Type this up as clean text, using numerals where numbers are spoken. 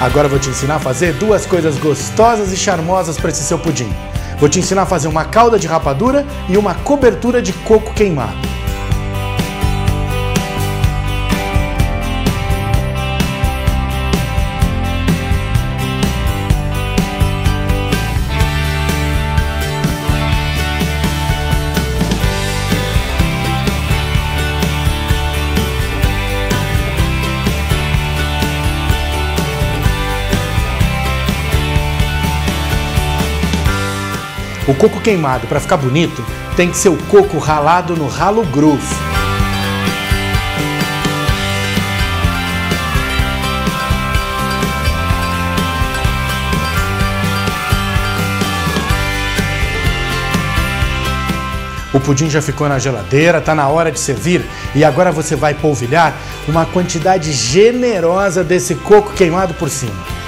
Agora eu vou te ensinar a fazer duas coisas gostosas e charmosas para esse seu pudim. Vou te ensinar a fazer uma calda de rapadura e uma cobertura de coco queimado. O coco queimado, para ficar bonito, tem que ser o coco ralado no ralo grosso. O pudim já ficou na geladeira, está na hora de servir e agora você vai polvilhar uma quantidade generosa desse coco queimado por cima.